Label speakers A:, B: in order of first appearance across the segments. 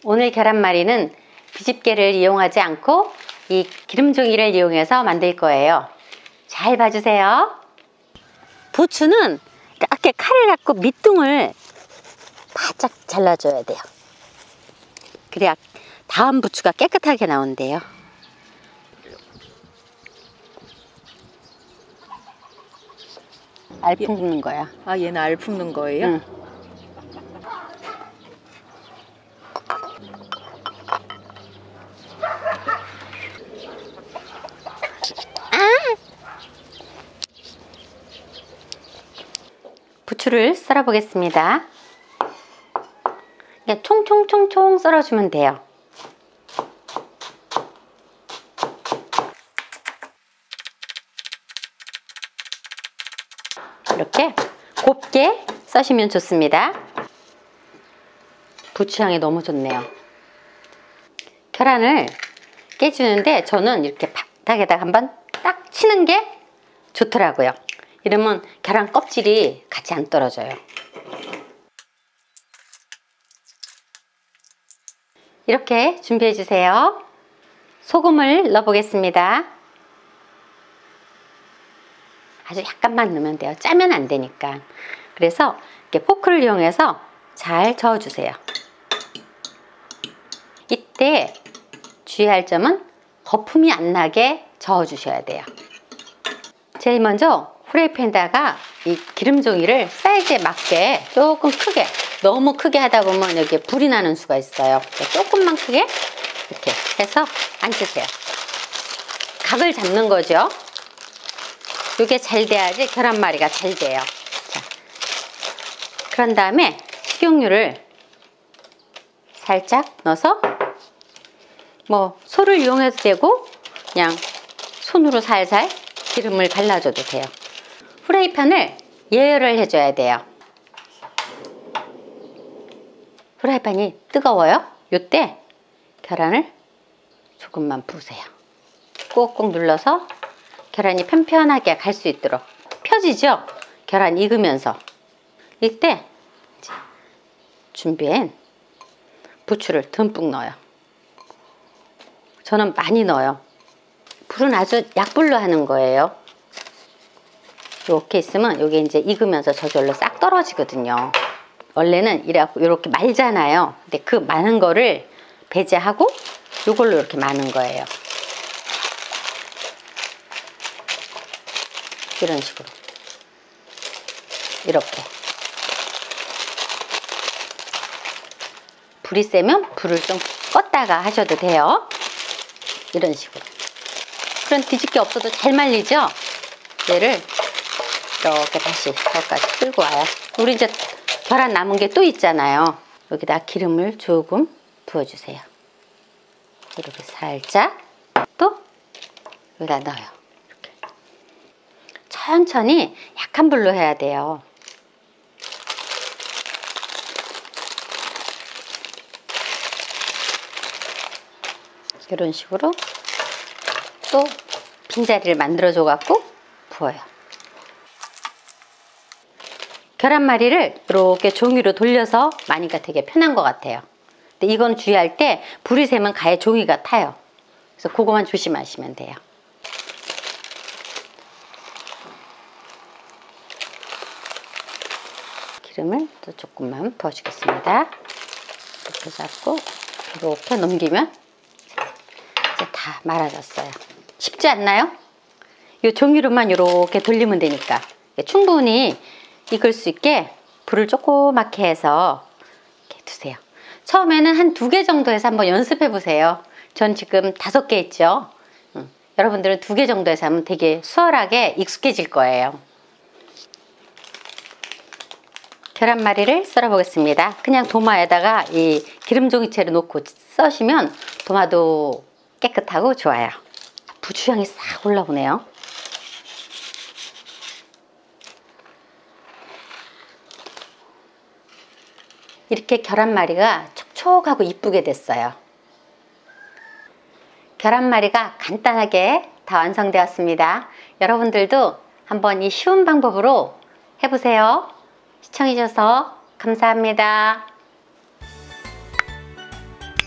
A: 오늘 계란말이는 비집개를 이용하지 않고 이 기름종이를 이용해서 만들 거예요. 잘 봐주세요. 부추는 이렇게 칼을 갖고 밑둥을 바짝 잘라줘야 돼요. 그래야 다음 부추가 깨끗하게 나온대요. 알 품는 거야.
B: 아, 얘는 알 품는 거예요?
A: 응. 부추를 썰어 보겠습니다. 그냥 총총총총 썰어주면 돼요. 이렇게 곱게 써시면 좋습니다. 부추향이 너무 좋네요. 계란을 깨주는데 저는 이렇게 바닥에다가 한번 딱 치는 게 좋더라고요. 이러면 계란 껍질이 같이 안 떨어져요. 이렇게 준비해 주세요. 소금을 넣어 보겠습니다. 아주 약간만 넣으면 돼요. 짜면 안 되니까. 그래서 이렇게 포크를 이용해서 잘 저어 주세요. 이때 주의할 점은 거품이 안 나게 저어 주셔야 돼요. 제일 먼저 프라이팬에다가 이 기름종이를 사이즈에 맞게 조금 크게, 너무 크게 하다 보면 여기에 불이 나는 수가 있어요. 조금만 크게 이렇게 해서 앉으세요. 각을 잡는 거죠. 이게 잘 돼야지 계란말이가 잘 돼요. 자, 그런 다음에 식용유를 살짝 넣어서 뭐 소를 이용해도 되고 그냥 손으로 살살 기름을 발라줘도 돼요. 프라이팬을 예열을 해줘야 돼요. 프라이팬이 뜨거워요. 이때 계란을 조금만 부으세요. 꾹꾹 눌러서 계란이 편편하게 갈 수 있도록 펴지죠? 계란 익으면서. 이때 준비한 부추를 듬뿍 넣어요. 저는 많이 넣어요. 불은 아주 약불로 하는 거예요. 이렇게 있으면 이게 이제 익으면서 저절로 싹 떨어지거든요. 원래는 이렇게 말잖아요. 근데 그 많은 거를 배제하고 이걸로 이렇게 많은 거예요. 이런 식으로. 이렇게. 불이 세면 불을 좀 껐다가 하셔도 돼요. 이런 식으로. 그런 뒤집개 없어도 잘 말리죠? 얘를 이렇게 다시 여기까지 끌고 와요. 우리 이제 계란 남은 게 또 있잖아요. 여기다 기름을 조금 부어주세요. 이렇게 살짝 또 여기다 넣어요. 이렇게. 천천히 약한 불로 해야 돼요. 이런 식으로 또 빈자리를 만들어줘 갖고 부어요. 계란말이를 이렇게 종이로 돌려서 많이가 되게 편한 것 같아요. 근데 이건 주의할 때 불이 세면 가에 종이가 타요. 그래서 그거만 조심하시면 돼요. 기름을 또 조금만 부어주겠습니다. 이렇게 잡고 이렇게 넘기면 이제 다 말아졌어요. 쉽지 않나요? 이 종이로만 이렇게 돌리면 되니까 충분히 익을 수 있게 불을 조그맣게 해서 이렇게 두세요. 처음에는 한 2개 정도 해서 한번 연습해 보세요. 전 지금 5개 있죠. 여러분들은 2개 정도 해서 하면 되게 수월하게 익숙해질 거예요. 계란말이를 썰어 보겠습니다. 그냥 도마에다가 이 기름종이채로 놓고 써시면 도마도 깨끗하고 좋아요. 부추향이 싹 올라오네요. 이렇게 계란말이가 촉촉하고 이쁘게 됐어요. 계란말이가 간단하게 다 완성되었습니다. 여러분들도 한번 이 쉬운 방법으로 해보세요. 시청해주셔서 감사합니다.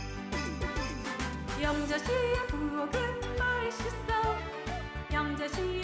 B: 영자씨의 부엌은 맛있어. 영자씨